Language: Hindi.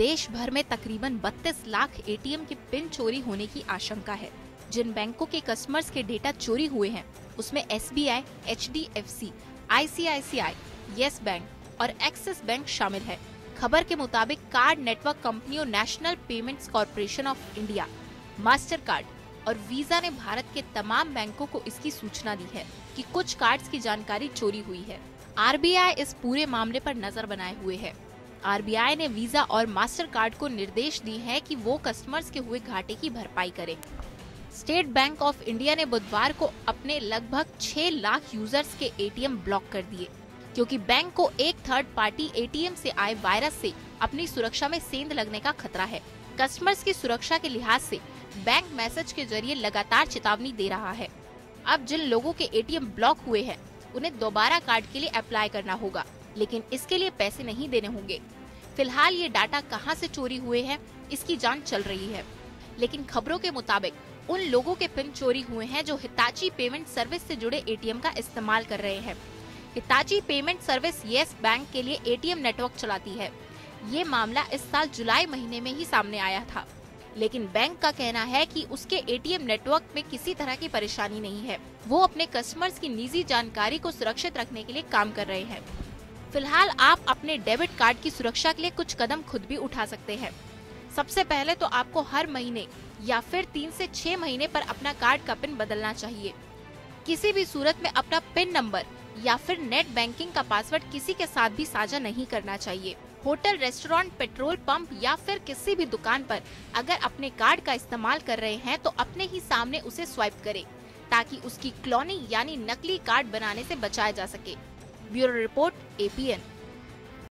देश भर में तकरीबन 32 लाख एटीएम के पिन चोरी होने की आशंका है। जिन बैंकों के कस्टमर्स के डेटा चोरी हुए हैं उसमें SBI, HDFC, ICICI, Yes Bank और एक्सिस बैंक शामिल है। खबर के मुताबिक कार्ड नेटवर्क कंपनियों National Payments Corporation of India, Mastercard और वीजा ने भारत के तमाम बैंकों को इसकी सूचना दी है कि कुछ कार्ड्स की जानकारी चोरी हुई है। RBI इस पूरे मामले पर नजर बनाए हुए है। RBI ने वीजा और मास्टर कार्ड को निर्देश दिए हैं कि वो कस्टमर्स के हुए घाटे की भरपाई करें। स्टेट बैंक ऑफ इंडिया ने बुधवार को अपने लगभग 6 लाख यूजर्स के ATM ब्लॉक कर दिए, क्योंकि बैंक को एक थर्ड पार्टी ATM से आए वायरस से अपनी सुरक्षा में सेंध लगने का खतरा है। कस्टमर्स की सुरक्षा के लिहाज से बैंक मैसेज के जरिए लगातार चेतावनी दे रहा है। अब जिन लोगों के ATM ब्लॉक हुए हैं उन्हें दोबारा कार्ड के लिए अप्लाई करना होगा, लेकिन इसके लिए पैसे नहीं देने होंगे। फिलहाल ये डाटा कहां से चोरी हुए हैं इसकी जांच चल रही है, लेकिन खबरों के मुताबिक उन लोगों के पिन चोरी हुए हैं जो हिताची पेमेंट सर्विस से जुड़े ATM का इस्तेमाल कर रहे हैं। Hitachi payment service Yes Bank के लिए ATM नेटवर्क चलाती है। ये मामला इस साल जुलाई महीने में ही सामने आया था, लेकिन बैंक का कहना है कि उसके ATM नेटवर्क में किसी तरह की परेशानी नहीं है। वो अपने कस्टमर्स की निजी जानकारी को सुरक्षित रखने के लिए काम कर रहे हैं। फिलहाल आप अपने डेबिट कार्ड की सुरक्षा के लिए कुछ कदम खुद भी उठा सकते हैं। सबसे पहले तो आपको हर महीने या फिर 3 से 6 महीने पर अपना कार्ड का पिन बदलना चाहिए। किसी भी सूरत में अपना पिन नंबर या फिर नेट बैंकिंग का पासवर्ड किसी के साथ भी साझा नहीं करना चाहिए। होटल, रेस्टोरेंट, पेट्रोल पंप या फिर किसी भी दुकान पर अगर अपने कार्ड का इस्तेमाल कर रहे हैं तो अपने ही सामने उसे स्वाइप करें, ताकि उसकी क्लोनिंग यानी नकली कार्ड बनाने से बचाया जा सके। Bureau report, APN।